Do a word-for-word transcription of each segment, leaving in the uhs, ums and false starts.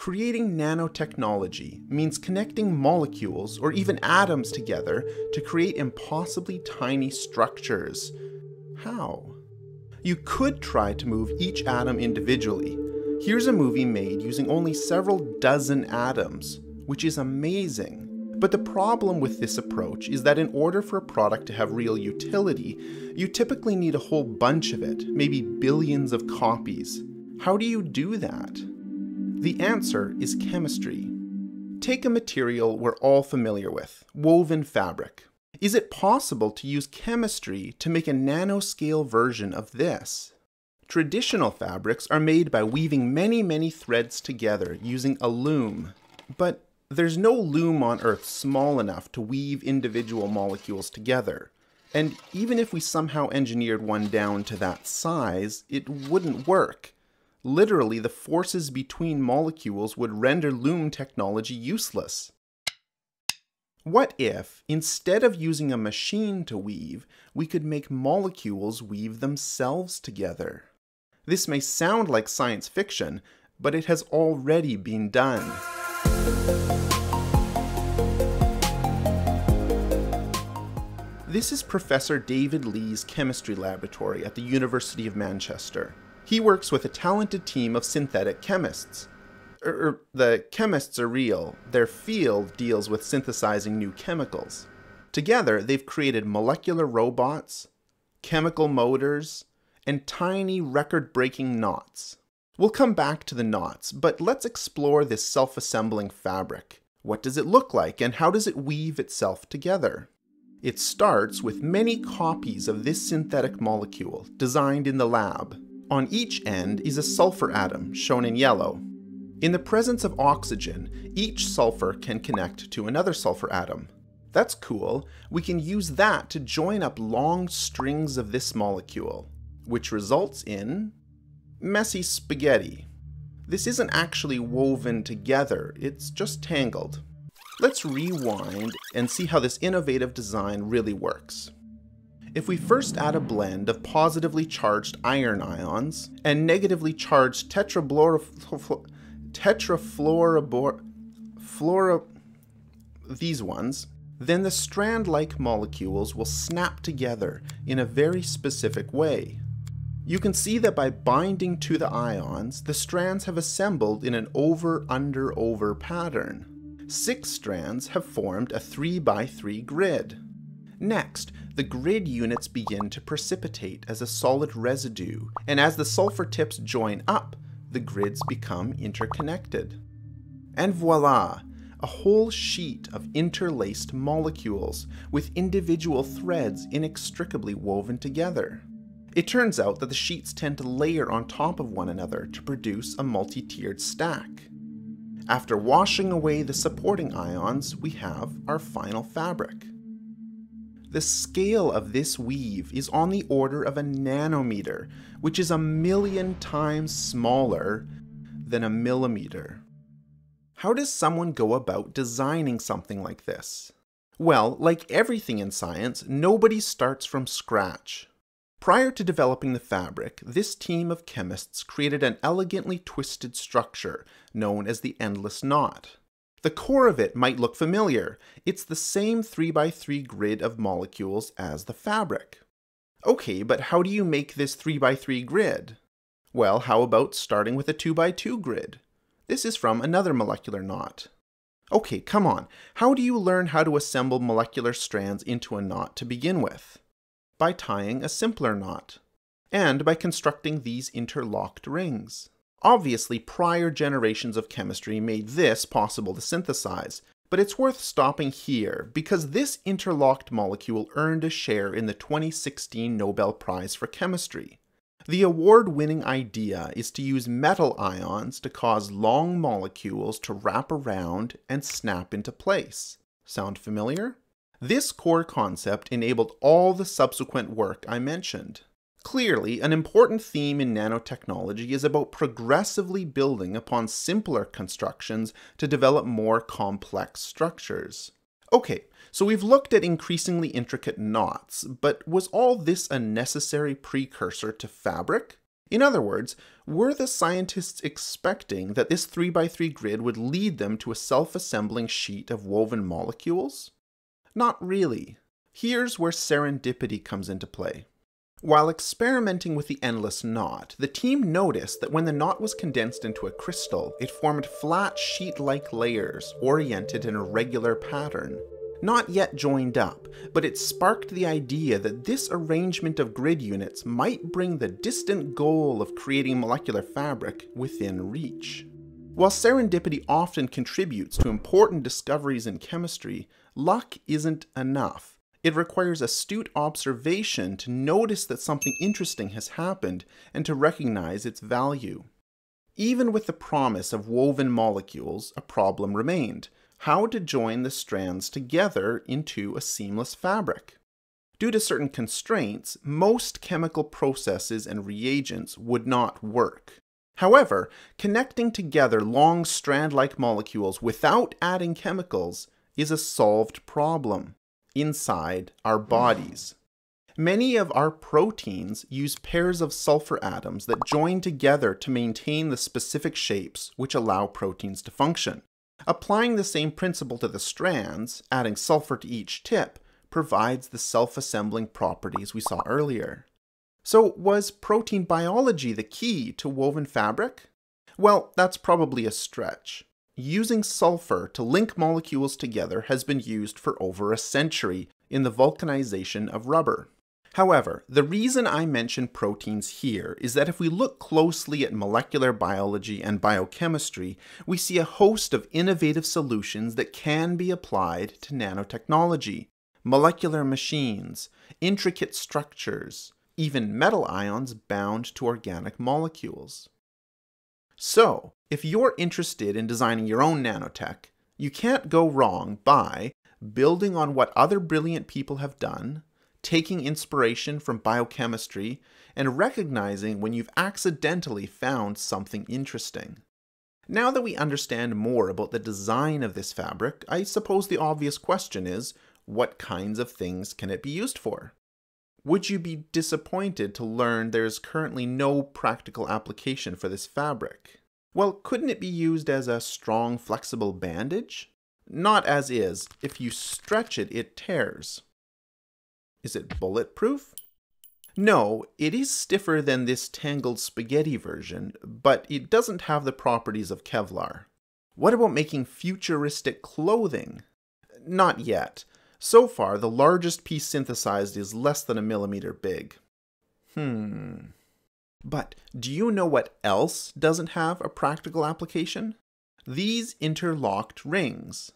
Creating nanotechnology means connecting molecules or even atoms together to create impossibly tiny structures. How? You could try to move each atom individually. Here's a movie made using only several dozen atoms, which is amazing. But the problem with this approach is that in order for a product to have real utility, you typically need a whole bunch of it, maybe billions of copies. How do you do that? The answer is chemistry. Take a material we're all familiar with, woven fabric. Is it possible to use chemistry to make a nanoscale version of this? Traditional fabrics are made by weaving many, many threads together using a loom. But there's no loom on Earth small enough to weave individual molecules together. And even if we somehow engineered one down to that size, it wouldn't work. Literally, the forces between molecules would render loom technology useless. What if, instead of using a machine to weave, we could make molecules weave themselves together? This may sound like science fiction, but it has already been done. This is Professor David Leigh's chemistry laboratory at the University of Manchester. He works with a talented team of synthetic chemists. Er, er, the chemists are real. Their field deals with synthesizing new chemicals. Together, they've created molecular robots, chemical motors, and tiny record-breaking knots. We'll come back to the knots, but let's explore this self-assembling fabric. What does it look like, and how does it weave itself together? It starts with many copies of this synthetic molecule, designed in the lab. On each end is a sulfur atom, shown in yellow. In the presence of oxygen, each sulfur can connect to another sulfur atom. That's cool. We can use that to join up long strings of this molecule, which results in messy spaghetti. This isn't actually woven together, it's just tangled. Let's rewind and see how this innovative design really works. If we first add a blend of positively charged iron ions and negatively charged tetrafluorobor, tetrafluorobor, fluoro, these ones, then the strand-like molecules will snap together in a very specific way. You can see that by binding to the ions, the strands have assembled in an over-under-over pattern. Six strands have formed a three by three grid. Next, the grid units begin to precipitate as a solid residue, and as the sulfur tips join up, the grids become interconnected. And voila! A whole sheet of interlaced molecules with individual threads inextricably woven together. It turns out that the sheets tend to layer on top of one another to produce a multi-tiered stack. After washing away the supporting ions, we have our final fabric. The scale of this weave is on the order of a nanometer, which is a million times smaller than a millimeter. How does someone go about designing something like this? Well, like everything in science, nobody starts from scratch. Prior to developing the fabric, this team of chemists created an elegantly twisted structure known as the endless knot. The core of it might look familiar. It's the same three by three grid of molecules as the fabric. Okay, but how do you make this three by three grid? Well, how about starting with a two by two grid? This is from another molecular knot. Okay, come on. How do you learn how to assemble molecular strands into a knot to begin with? By tying a simpler knot, and by constructing these interlocked rings. Obviously, prior generations of chemistry made this possible to synthesize, but it's worth stopping here because this interlocked molecule earned a share in the twenty sixteen Nobel Prize for Chemistry. The award-winning idea is to use metal ions to cause long molecules to wrap around and snap into place. Sound familiar? This core concept enabled all the subsequent work I mentioned. Clearly, an important theme in nanotechnology is about progressively building upon simpler constructions to develop more complex structures. Okay, so we've looked at increasingly intricate knots, but was all this a necessary precursor to fabric? In other words, were the scientists expecting that this three by three grid would lead them to a self-assembling sheet of woven molecules? Not really. Here's where serendipity comes into play. While experimenting with the endless knot, the team noticed that when the knot was condensed into a crystal, it formed flat sheet-like layers oriented in a regular pattern. Not yet joined up, but it sparked the idea that this arrangement of grid units might bring the distant goal of creating molecular fabric within reach. While serendipity often contributes to important discoveries in chemistry, luck isn't enough. It requires astute observation to notice that something interesting has happened and to recognize its value. Even with the promise of woven molecules, a problem remained: how to join the strands together into a seamless fabric. Due to certain constraints, most chemical processes and reagents would not work. However, connecting together long strand-like molecules without adding chemicals is a solved problem inside our bodies. Many of our proteins use pairs of sulfur atoms that join together to maintain the specific shapes which allow proteins to function. Applying the same principle to the strands, adding sulfur to each tip, provides the self-assembling properties we saw earlier. So, was protein biology the key to woven fabric? Well, that's probably a stretch. Using sulfur to link molecules together has been used for over a century in the vulcanization of rubber. However, the reason I mention proteins here is that if we look closely at molecular biology and biochemistry, we see a host of innovative solutions that can be applied to nanotechnology, molecular machines, intricate structures, even metal ions bound to organic molecules. So, if you're interested in designing your own nanotech, you can't go wrong by building on what other brilliant people have done, taking inspiration from biochemistry, and recognizing when you've accidentally found something interesting. Now that we understand more about the design of this fabric, I suppose the obvious question is, what kinds of things can it be used for? Would you be disappointed to learn there's currently no practical application for this fabric? Well, couldn't it be used as a strong, flexible bandage? Not as is. If you stretch it, it tears. Is it bulletproof? No, it is stiffer than this tangled spaghetti version, but it doesn't have the properties of Kevlar. What about making futuristic clothing? Not yet. So far, the largest piece synthesized is less than a millimeter big. Hmm. But do you know what else doesn't have a practical application? These interlocked rings.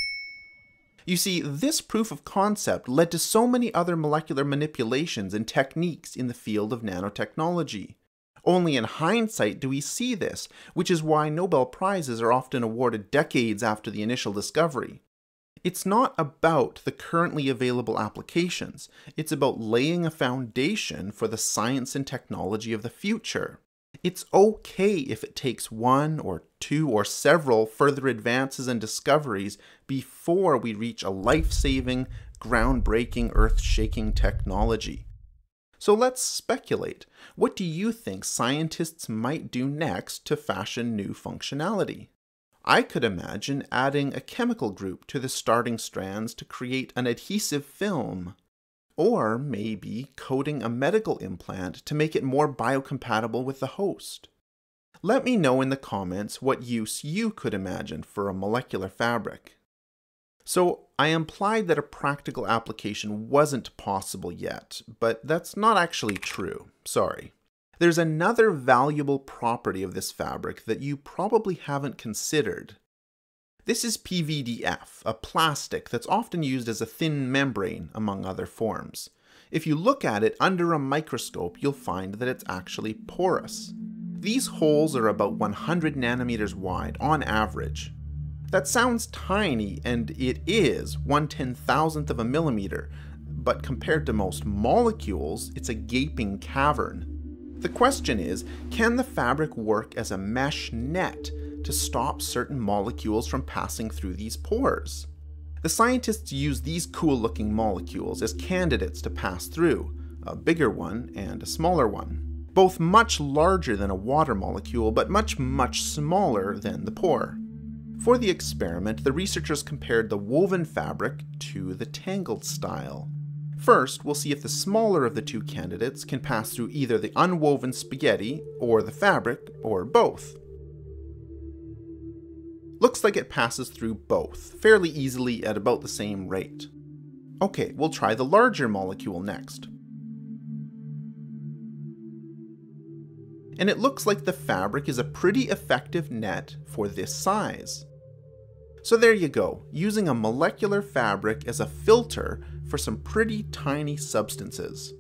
You see, this proof of concept led to so many other molecular manipulations and techniques in the field of nanotechnology. Only in hindsight do we see this, which is why Nobel Prizes are often awarded decades after the initial discovery. It's not about the currently available applications, it's about laying a foundation for the science and technology of the future. It's okay if it takes one or two or several further advances and discoveries before we reach a life-saving, groundbreaking, earth-shaking technology. So let's speculate. What do you think scientists might do next to fashion new functionality? I could imagine adding a chemical group to the starting strands to create an adhesive film. Or maybe coating a medical implant to make it more biocompatible with the host. Let me know in the comments what use you could imagine for a molecular fabric. So I implied that a practical application wasn't possible yet, but that's not actually true. Sorry. There's another valuable property of this fabric that you probably haven't considered. This is P V D F, a plastic that's often used as a thin membrane, among other forms. If you look at it under a microscope, you'll find that it's actually porous. These holes are about one hundred nanometers wide on average. That sounds tiny, and it is one ten thousandth of a millimeter, but compared to most molecules, it's a gaping cavern. The question is, can the fabric work as a mesh net to stop certain molecules from passing through these pores? The scientists use these cool-looking molecules as candidates to pass through, a bigger one and a smaller one. both much larger than a water molecule, but much, much smaller than the pore. For the experiment, the researchers compared the woven fabric to the tangled style. First, we'll see if the smaller of the two candidates can pass through either the unwoven spaghetti or the fabric, or both. Looks like it passes through both, fairly easily at about the same rate. Okay, we'll try the larger molecule next. And it looks like the fabric is a pretty effective net for this size. So there you go, using a molecular fabric as a filter for some pretty tiny substances.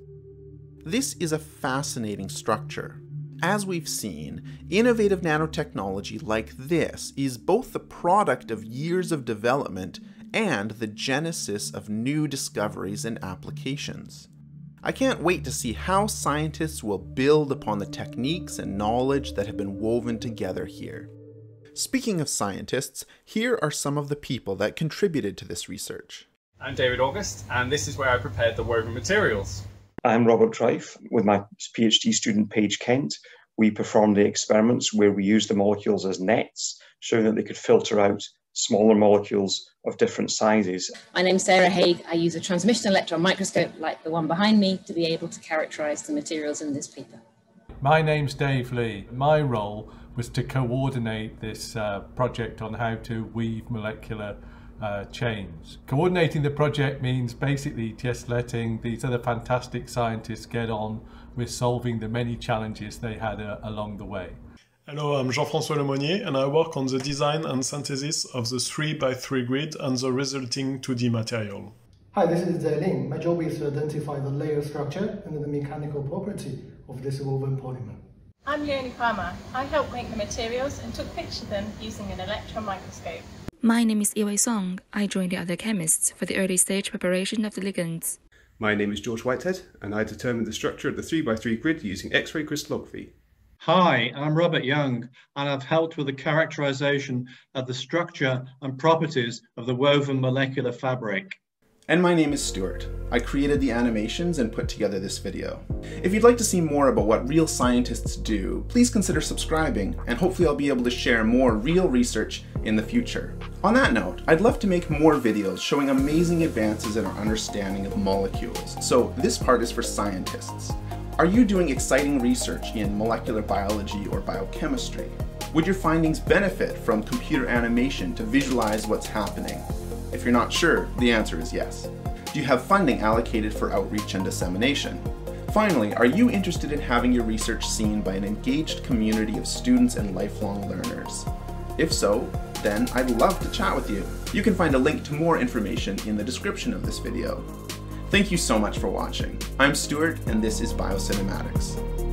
This is a fascinating structure. As we've seen, innovative nanotechnology like this is both the product of years of development and the genesis of new discoveries and applications. I can't wait to see how scientists will build upon the techniques and knowledge that have been woven together here. Speaking of scientists, here are some of the people that contributed to this research. I'm David August, and this is where I prepared the woven materials. I'm Robert Trife. With my PhD student Paige Kent, we performed the experiments where we used the molecules as nets, showing that they could filter out smaller molecules of different sizes. My name's Sarah Haig. I use a transmission electron microscope like the one behind me to be able to characterize the materials in this paper. My name's Dave Leigh. My role was to coordinate this uh, project on how to weave molecular uh, chains. Coordinating the project means basically just letting these other fantastic scientists get on with solving the many challenges they had uh, along the way. Hello, I'm Jean-François Lemonnier and I work on the design and synthesis of the three by three grid and the resulting two D material. Hi, this is Zhe Lin. My job is to identify the layer structure and the mechanical property of this woven polymer. I'm Leonie Palmer. I helped make the materials and took pictures of them using an electron microscope. My name is Iwei Song. I joined the other chemists for the early stage preparation of the ligands. My name is George Whitehead and I determined the structure of the three by three grid using X-ray crystallography. Hi, I'm Robert Young and I've helped with the characterization of the structure and properties of the woven molecular fabric. And my name is Stuart. I created the animations and put together this video. If you'd like to see more about what real scientists do, please consider subscribing, and hopefully I'll be able to share more real research in the future. On that note, I'd love to make more videos showing amazing advances in our understanding of molecules, so this part is for scientists. Are you doing exciting research in molecular biology or biochemistry? Would your findings benefit from computer animation to visualize what's happening? If you're not sure, the answer is yes. Do you have funding allocated for outreach and dissemination? Finally, are you interested in having your research seen by an engaged community of students and lifelong learners? If so, then I'd love to chat with you. You can find a link to more information in the description of this video. Thank you so much for watching. I'm Stuart, and this is Biocinematics.